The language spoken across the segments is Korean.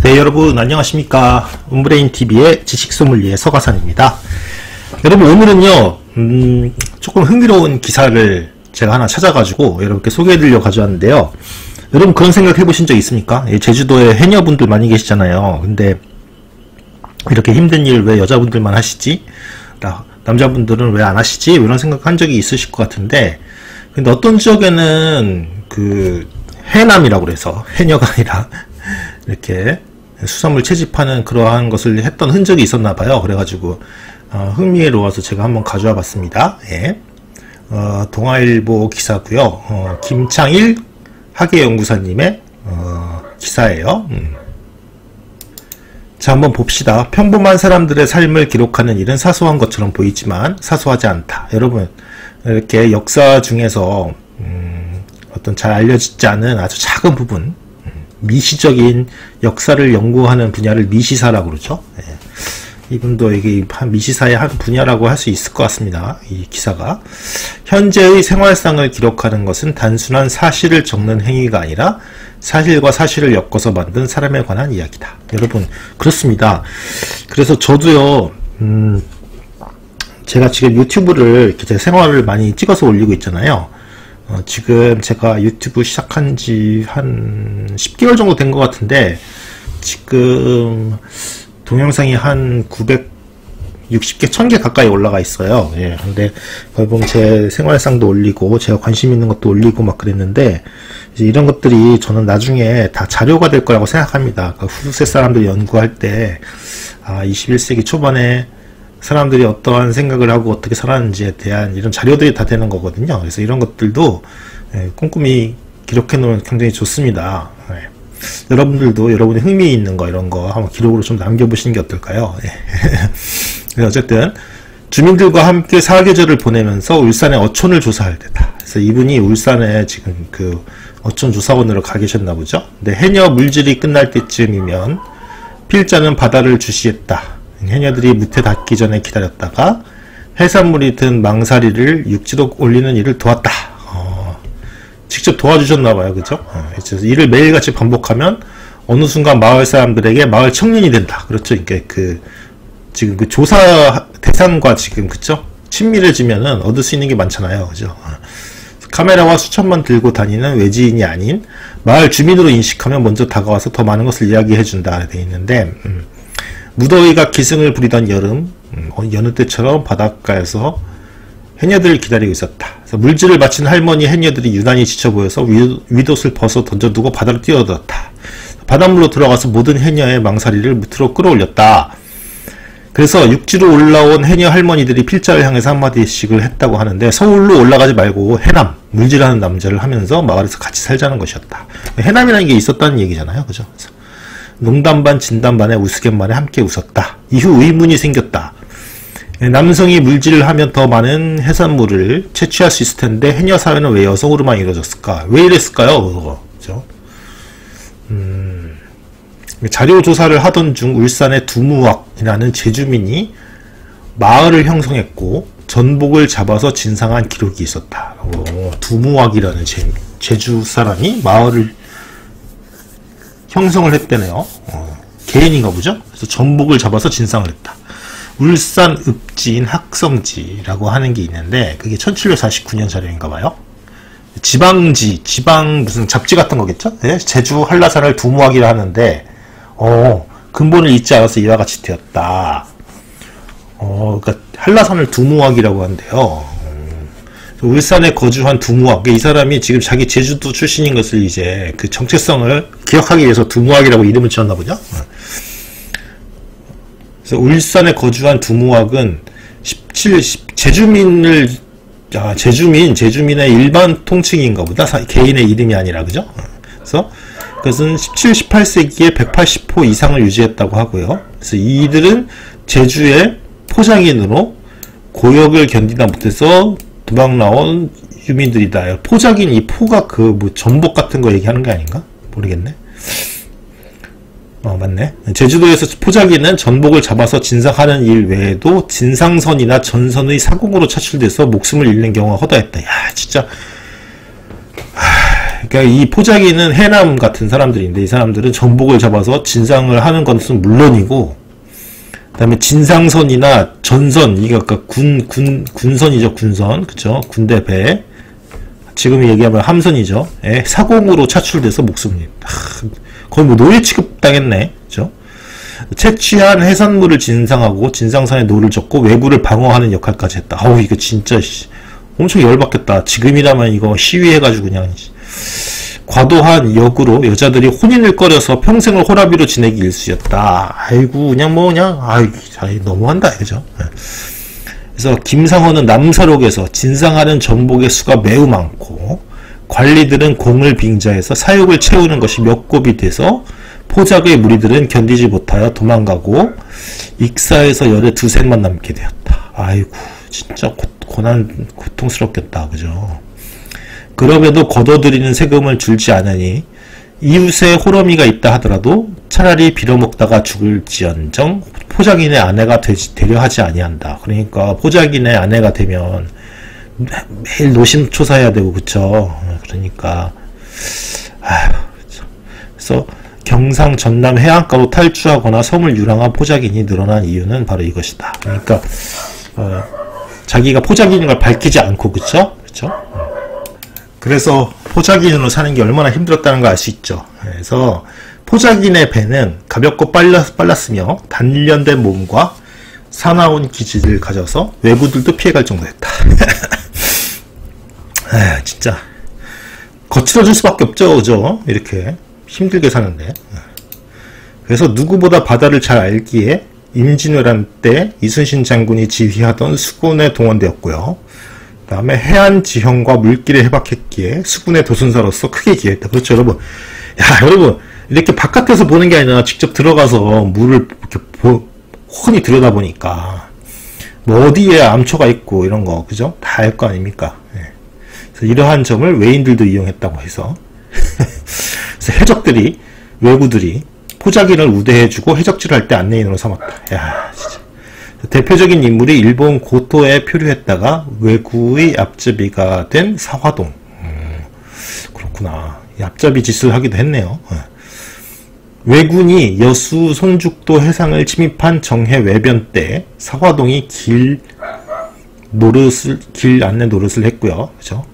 네, 여러분 안녕하십니까. 운브레인TV의 지식소믈리에 서가산입니다. 여러분, 오늘은요 조금 흥미로운 기사를 제가 하나 찾아가지고 여러분께 소개해드리려고 가져왔는데요. 여러분, 그런 생각 해보신 적 있습니까? 제주도에 해녀분들 많이 계시잖아요. 근데 이렇게 힘든 일 왜 여자분들만 하시지? 남자분들은 왜 안 하시지? 이런 생각한 적이 있으실 것 같은데, 근데 어떤 지역에는 그 해남이라고 그래서 해녀가 아니라 이렇게 수산물 채집하는 그러한 것을 했던 흔적이 있었나 봐요. 그래가지고 흥미로워서 제가 한번 가져와 봤습니다. 예. 동아일보 기사고요. 김창일 학예연구사님의 기사예요. 자, 한번 봅시다. 평범한 사람들의 삶을 기록하는 일은 사소한 것처럼 보이지만 사소하지 않다. 여러분, 이렇게 역사 중에서 어떤 잘 알려지지 않은 아주 작은 부분, 미시적인 역사를 연구하는 분야를 미시사라고 그러죠. 예. 이분도 이게 미시사의 한 분야라고 할 수 있을 것 같습니다. 이 기사가. 현재의 생활상을 기록하는 것은 단순한 사실을 적는 행위가 아니라 사실과 사실을 엮어서 만든 사람에 관한 이야기다. 여러분, 그렇습니다. 그래서 저도요, 제가 지금 유튜브를 제 생활을 많이 찍어서 올리고 있잖아요. 지금 제가 유튜브 시작한 지 한 10개월 정도 된 것 같은데, 지금 동영상이 한 960개, 1000개 가까이 올라가 있어요. 예, 근데 거기 보면 제 생활상도 올리고 제가 관심 있는 것도 올리고 막 그랬는데, 이제 이런 것들이 저는 나중에 다 자료가 될 거라고 생각합니다. 그러니까 후세 사람들이 연구할 때 21세기 초반에 사람들이 어떠한 생각을 하고 어떻게 살았는지에 대한 이런 자료들이 다 되는 거거든요. 그래서 이런 것들도 꼼꼼히 기록해 놓으면 굉장히 좋습니다. 여러분들도 여러분의 흥미 있는 거, 이런 거 한번 기록으로 좀 남겨보시는 게 어떨까요? 어쨌든 주민들과 함께 사계절을 보내면서 울산의 어촌을 조사할 때다. 그래서 이분이 울산에 지금 그 어촌 조사원으로 가 계셨나 보죠. 근데 해녀 물질이 끝날 때쯤이면 필자는 바다를 주시했다. 해녀들이 무태 닿기 전에 기다렸다가 해산물이 든 망사리를 육지로 올리는 일을 도왔다. 직접 도와주셨나봐요. 그죠? 그래서 일을 매일같이 반복하면 어느 순간 마을 사람들에게 마을 청년이 된다. 그렇죠? 그러니까 지금 그 조사 대상과 지금, 그쵸? 친밀해지면은 얻을 수 있는 게 많잖아요. 그죠? 카메라와 수첩만 들고 다니는 외지인이 아닌 마을 주민으로 인식하면 먼저 다가와서 더 많은 것을 이야기해준다. 되어 있는데, 무더위가 기승을 부리던 여름, 여느 때처럼 바닷가에서 해녀들을 기다리고 있었다. 그래서 물질을 마친 할머니 해녀들이 유난히 지쳐 보여서 윗옷을 벗어 던져두고 바다로 뛰어들었다. 바닷물로 들어가서 모든 해녀의 망사리를 무트로 끌어올렸다. 그래서 육지로 올라온 해녀 할머니들이 필자를 향해서 한마디씩을 했다고 하는데, 서울로 올라가지 말고 해남, 물질하는 남자를 하면서 마을에서 같이 살자는 것이었다. 해남이라는 게 있었다는 얘기잖아요. 그죠? 그래서 농담 반 진담 반에 우스갯말에 함께 웃었다. 이후 의문이 생겼다. 남성이 물질을 하면 더 많은 해산물을 채취할 수 있을 텐데 해녀 사회는 왜 여성으로만 이루어졌을까? 왜 이랬을까요? 그죠? 자료 조사를 하던 중 울산의 두무왁이라는 제주민이 마을을 형성했고 전복을 잡아서 진상한 기록이 있었다. 두무왁이라는 제주 사람이 마을을 형성을 했대네요. 개인인가 보죠? 그래서 전복을 잡아서 진상을 했다. 울산 읍지인 학성지라고 하는 게 있는데, 그게 1749년 자료인가 봐요. 지방 무슨 잡지 같은 거겠죠? 네? 제주 한라산을 두무왁이라 하는데, 근본을 잊지 않아서 이와 같이 되었다. 그러니까 한라산을 두무왁이라고 한대요. 울산에 거주한 두무왁, 이 사람이 지금 자기 제주도 출신인 것을 이제 그 정체성을 기억하기 위해서 두무왁이라고 이름을 지었나 보죠. 그래서 울산에 거주한 두무왁은 제주민의 일반 통칭인가 보다. 개인의 이름이 아니라, 그죠? 그래서 그것은 17, 18세기에 180호 이상을 유지했다고 하고요. 그래서 이들은 제주의 포장인으로 고역을 견디다 못해서 도망 나온 유민들이다. 포장인, 이 포가 전복 같은 거 얘기하는 게 아닌가? 모르겠네. 맞네. 제주도에서 포자기는 전복을 잡아서 진상하는 일 외에도 진상선이나 전선의 사공으로 차출돼서 목숨을 잃는 경우가 허다했다. 야, 진짜 그러니까 이 포자기는 해남 같은 사람들인데 이 사람들은 정복을 잡아서 진상을 하는 것은 물론이고 그 다음에 진상선이나 전선, 이게 아까 군선이죠, 군선. 그쵸? 군대 배. 지금 얘기하면 함선이죠. 예, 사공으로 차출돼서 목숨을, 거의 뭐 노예 취급 당했네. 그죠? 채취한 해산물을 진상하고 진상선에 노를 젓고 외구를 방어하는 역할까지 했다. 아우, 이거 진짜, 엄청 열받겠다. 지금이라면 이거 시위해가지고 그냥, 과도한 역으로 여자들이 혼인을 꺼려서 평생을 호라비로 지내기 일쑤였다. 아이고, 그냥 뭐, 그냥, 너무한다, 그죠? 그래서 김상헌은 남사록에서 진상하는 정복의 수가 매우 많고, 관리들은 공을 빙자해서 사욕을 채우는 것이 몇 곱이 돼서, 포작의 무리들은 견디지 못하여 도망가고, 익사에서 열에 두셋만 남게 되었다. 아이고, 진짜 고통스럽겠다, 그죠? 그럼에도 거둬들이는 세금을 줄지 않으니 이웃에 호러미가 있다 하더라도 차라리 빌어먹다가 죽을지언정 포자기의 아내가 되려 하지 아니한다. 그러니까 포자기의 아내가 되면 매일 노심초사해야 되고, 그쵸? 그러니까 그래서 경상 전남 해안가로 탈주하거나 섬을 유랑한 포자기인이 늘어난 이유는 바로 이것이다. 그러니까 자기가 포자기인 걸 밝히지 않고, 그쵸? 그쵸? 그래서 포자기인으로 사는 게 얼마나 힘들었다는 걸 알 수 있죠. 그래서 포자기인의 배는 가볍고 빨랐으며 단련된 몸과 사나운 기질을 가져서 외구들도 피해갈 정도였다. 진짜 거칠어질 수밖에 없죠, 그죠? 이렇게 힘들게 사는데. 그래서 누구보다 바다를 잘 알기에 임진왜란 때 이순신 장군이 지휘하던 수군에 동원되었고요. 그 다음에 해안 지형과 물길에 해박했기에 수군의 도순사로서 크게 기여했다. 그렇죠, 여러분. 여러분, 이렇게 바깥에서 보는 게 아니라 직접 들어가서 물을 이렇게 훤히 들여다보니까 뭐 어디에 암초가 있고 이런 거, 그죠? 다 알 거 아닙니까? 그래서 이러한 점을 외인들도 이용했다고 해서 그래서 해적들이, 외구들이 포자기를 우대해주고 해적질을 할 때 안내인으로 삼았다. 진짜. 대표적인 인물이 일본 고토에 표류했다가 외구의 앞잡이가 된 사화동. 그렇구나. 앞잡이 짓을 하기도 했네요. 왜군이 여수 손죽도 해상을 침입한 정해 외변 때 사화동이 길 안내 노릇을 했고요. 그죠?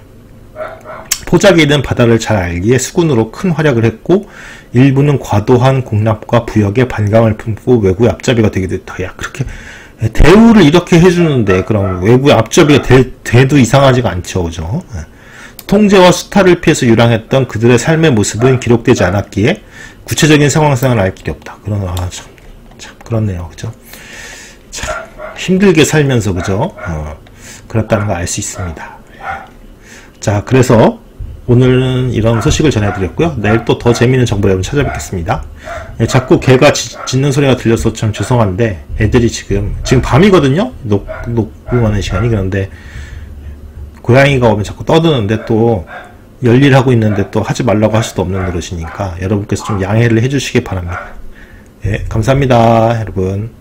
포자기는 바다를 잘 알기에 수군으로 큰 활약을 했고, 일부는 과도한 공납과 부역에 반감을 품고 외구의 앞잡이가 되기도 했다. 그렇게 대우를 이렇게 해주는데 그럼 외구의 앞잡이가 돼도 이상하지가 않죠, 그죠? 통제와 수탈을 피해서 유랑했던 그들의 삶의 모습은 기록되지 않았기에 구체적인 상황상을 알 길이 없다. 참 그렇네요, 그죠? 참 힘들게 살면서, 그죠? 그렇다는 걸 알 수 있습니다. 자, 그래서 오늘은 이런 소식을 전해드렸고요. 내일 또 더 재미있는 정보 여러분 찾아뵙겠습니다. 자꾸 개가 짖는 소리가 들려서 참 죄송한데, 애들이 지금 밤이거든요? 녹음하는 시간이. 그런데 고양이가 오면 자꾸 떠드는데 또 열일하고 있는데 또 하지 말라고 할 수도 없는 노릇이니까 여러분께서 좀 양해를 해주시기 바랍니다. 감사합니다, 여러분.